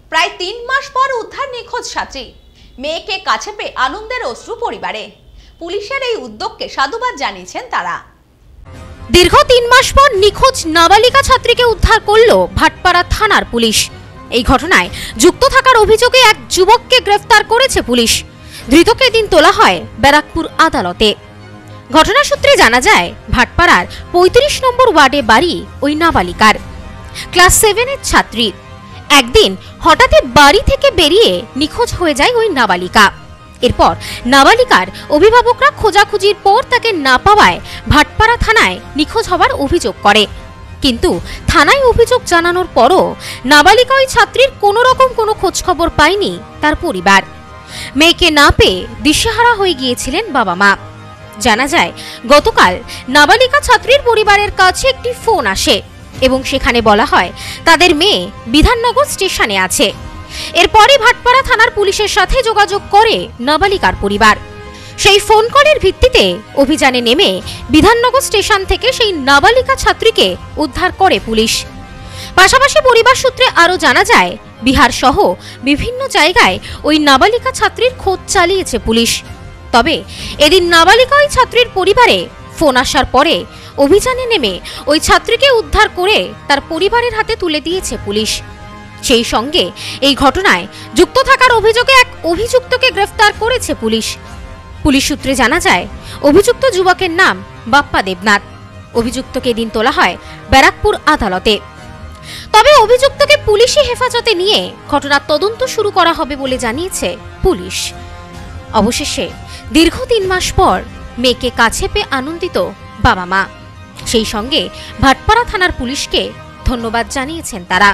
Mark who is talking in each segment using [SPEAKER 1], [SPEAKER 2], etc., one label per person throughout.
[SPEAKER 1] প্রায় 3 মাস পর উদ্ধার নিখোঁজ ছাত্রী। মেয়েকে কাছে পেয়ে আনন্দের অশ্রু পরিবারে। পুলিশের এই উদ্যোগকে সাধুবাদ জানিয়েছেন তারা।
[SPEAKER 2] দীর্ঘ 3 মাস পর নিখোঁজ নাবালিকা ছাত্রীকে উদ্ধার করল ভাটপাড়া থানার পুলিশ। এই ঘটনায় যুক্ত থাকার অভিযোগে এক যুবককে গ্রেফতার করেছে পুলিশ। ধৃতকে দিন তোলা হয় ব্যারাকপুর আদালতে। ঘটনা সূত্রে জানা যায়, ভাটপাড়ার 35 নম্বর ওয়ার্ডে বাড়ি ওই নাবালিকার। ক্লাস 7 এর ছাত্রী। একদিন হঠাৎই বাড়ি থেকে বেরিয়ে নিখোঁজ হয়ে যায় ওই নাবালিকা। এরপর নাবালিকার অভিভাবকরা খোঁজাখুঁজির পর তাকে না পাওয়ায় ভাটপাড়া থানায় নিখোঁজ হওয়ার অভিযোগ করে। কিন্তু থানায় অভিযোগ জানানোর পরও নাবালিকা ওই ছাত্রীর কোনো রকম কোনো খোঁজখবর পায়নি তার পরিবার। মেয়েকে না পেয়ে দিশেহারা হয়ে গিয়েছিলেন বাবা মা। জানা যায়, গতকাল নাবালিকা ছাত্রীর পরিবারের কাছে একটি ফোন আসে এবং সেখানে বলা হয় তাদের মেয়ে বিধাননগর স্টেশনে আছে। এরপরই ভাটপাড়া থানার পুলিশের সাথে যোগাযোগ করে নাবালিকার পরিবার। সেই ফোন কলের ভিত্তিতে অভিযানে নেমে বিধাননগর স্টেশন থেকে সেই নাবালিকা ছাত্রীকে উদ্ধার করে পুলিশ। পাশাপাশি পরিবার সূত্রে আরও জানা যায়, বিহার সহ বিভিন্ন জায়গায় ওই নাবালিকা ছাত্রীর খোঁজ চালিয়েছে পুলিশ। তবে এদিন নাবালিকা ওই ছাত্রীর পরিবারে ফোন আসার পরে অভিযানে নেমে ওই ছাত্রীকে উদ্ধার করে তার পরিবারের হাতে তুলে দিয়েছে পুলিশ। সেই সঙ্গে এই ঘটনায় যুক্ত থাকার অভিযোগে এক অভিযুক্তকে গ্রেফতার করেছে পুলিশ। পুলিশ সূত্রে জানা যায়, অভিযুক্ত যুবকের নাম বাপ্পা দেবনাথ। অভিযুক্তকে দিন তোলা হয় ব্যারাকপুর আদালতে। তবে অভিযুক্তকে পুলিশি হেফাজতে নিয়ে ঘটনার তদন্ত শুরু করা হবে বলে জানিয়েছে পুলিশ। অবশেষে দীর্ঘ 3 মাস পর মেয়েকে কাছে পেয়ে আনন্দিত বাবা মা। সেই সঙ্গে ভাটপাড়া থানার পুলিশকে ধন্যবাদ জানিয়েছেন তারা।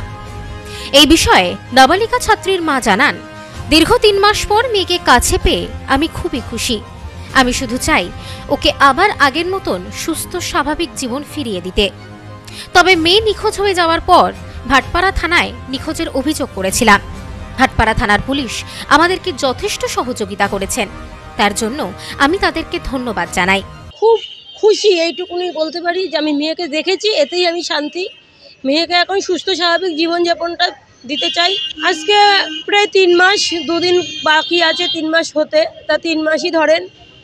[SPEAKER 2] এই বিষয়ে নাবালিকা ছাত্রীর মা জানান, দীর্ঘ 3 মাস পর মেয়েকে কাছে পেয়ে আমি খুবই খুশি। আমি শুধু চাই ওকে আবার আগের মতন সুস্থ স্বাভাবিক জীবন ফিরিয়ে দিতে। তবে মেয়ে নিখোঁজ হয়ে যাওয়ার পর ভাটপাড়া থানায় নিখোঁজের অভিযোগ করেছিলাম। ভাটপাড়া থানার পুলিশ আমাদেরকে যথেষ্ট সহযোগিতা করেছেন, তার জন্য আমি তাদেরকে ধন্যবাদ জানাই।
[SPEAKER 3] খুব খুশি, এইটুকুনি বলতে পারি যে আমি মেয়েকে দেখেছি, এতেই আমি শান্তি। মেয়েকে এখন সুস্থ স্বাভাবিক জীবনযাপনটা দিতে চাই। আজকে প্রায় 3 মাস, 2 দিন বাকি আছে 3 মাস হতে, তা 3 মাসই ধরেন।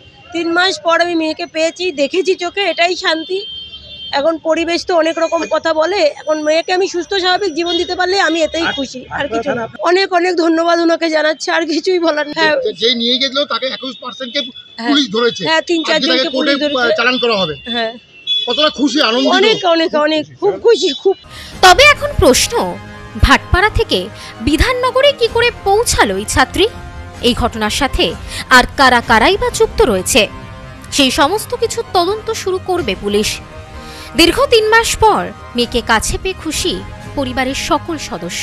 [SPEAKER 3] 3 মাস পর আমি মেয়েকে পেয়েছি, দেখেছি চোখে, এটাই শান্তি। এখন পরিবেশ তো অনেক রকম কথা বলে, এখন মেয়েকে আমি সুস্থ স্বাভাবিক জীবন দিতে পারলে আমি এতেই খুশি। আর কিছু অনেক অনেক ধন্যবাদ ওনাকে জানাচ্ছি, আর কিছুই বলার না।
[SPEAKER 4] যে নিয়ে গেছিল তাকে 21% কে পুলিশ ধরেছে।
[SPEAKER 3] হ্যাঁ, 3-4 জনকে পুলিশ ধরেছে,
[SPEAKER 4] চালান করা হবে। হ্যাঁ, কতটা খুশি, আনন্দিত?
[SPEAKER 3] অনেক অনেক অনেক খুব খুশি, খুব।
[SPEAKER 2] তবে এখন প্রশ্ন, ভাটপাড়া থেকে বিধাননগরে কি করে পৌঁছালো এই ছাত্রী? এই ঘটনার সাথে আর কারা কারাই বা যুক্ত রয়েছে, সেই সমস্ত কিছু তদন্ত শুরু করবে পুলিশ। দীর্ঘ 3 মাস পর মেয়েকে কাছে পেয়ে খুশি পরিবারের সকল সদস্য।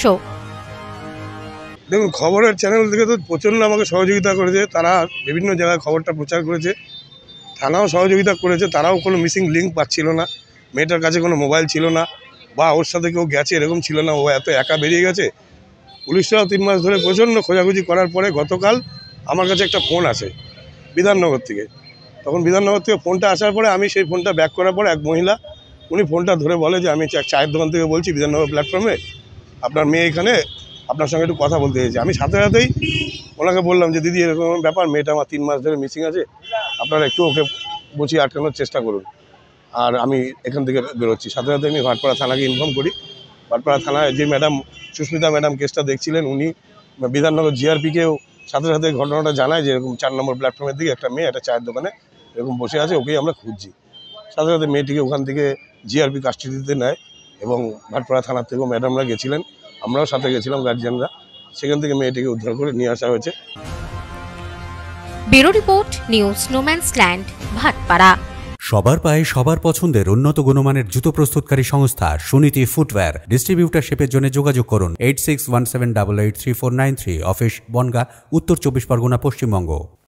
[SPEAKER 5] দেখুন, খবরের চ্যানেল থেকে তো প্রচণ্ড আমাকে সহযোগিতা করেছে, তারা বিভিন্ন জায়গায় খবরটা প্রচার করেছে, থানাও সহযোগিতা করেছে। তারাও কোনো মিসিং লিঙ্ক পাচ্ছিল না, মেয়েটার কাছে কোনো মোবাইল ছিল না, বা ওর সাথে কেউ গেছে এরকম ছিল না, ও এত একা বেরিয়ে গেছে। পুলিশরাও 3 মাস ধরে প্রচণ্ড খোঁজাখুঁজি করার পরে গতকাল আমার কাছে একটা ফোন আসে বিধাননগর থেকে। তখন বিধাননগর থেকে ফোনটা আসার পরে আমি সেই ফোনটা ব্যাক করার পরে এক মহিলা, উনি ফোনটা ধরে বলে যে আমি চায়ের দোকান থেকে বলছি, বিধাননগর প্ল্যাটফর্মে আপনার মেয়ে এখানে, আপনার সঙ্গে একটু কথা বলতে চাইছি। আমি সাথে সাথেই ওনাকে বললাম যে দিদি এরকম ব্যাপার, মেয়েটা আমার 3 মাস ধরে মিসিং আছে, আপনারা একটু ওকে বুঝিয়ে আটকানোর চেষ্টা করুন, আর আমি এখান থেকে বেরোচ্ছি। সাথে সাথে আমি ভাটপাড়া থানাকে ইনফর্ম করি। ভাটপাড়া থানায় যে ম্যাডাম সুস্মিতা ম্যাডাম কেসটা দেখছিলেন, উনি বিধাননগর জিআরপিকেও সাথে সাথে ঘটনাটা জানায় যে এরকম 4 নম্বর প্ল্যাটফর্মের দিকে একটা মেয়ে একটা চায়ের দোকানে এরকম বসে আছে, ওকেই আমরা খুঁজছি। সাথে সাথে মেয়েটিকে ওখান থেকে জিআরপি কাস্টডিতে নেয় এবং ভাটপাড়া থানার থেকেও ম্যাডামরা গেছিলেন, আমরাও সাথে গেছিলাম গার্জিয়ানরা, সেখান থেকে মেয়েটিকে উদ্ধার করে নিয়ে আসা হয়েছে।
[SPEAKER 2] Bureau report, news no man's land, Bhatpara.
[SPEAKER 6] সবার পায়ে সবার পছন্দের উন্নত গুণমানের জুতো প্রস্তুতকারী সংস্থা সুনীতি ফুটওয়্যার। ডিস্ট্রিবিউটারশিপের জন্য যোগাযোগ করুন 8617883493, অফিস বনগাঁ, উত্তর 24 পরগনা, পশ্চিমবঙ্গ।